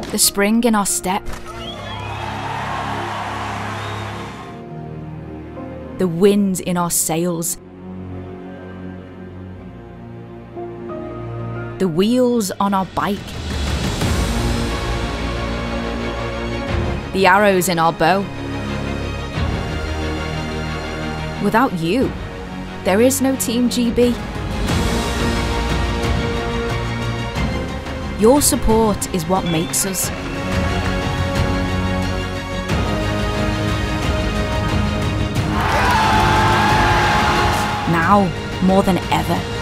the spring in our step, the wind in our sails, the wheels on our bike, the arrows in our bow. Without you, there is no Team GB. Your support is what makes us. Now, more than ever,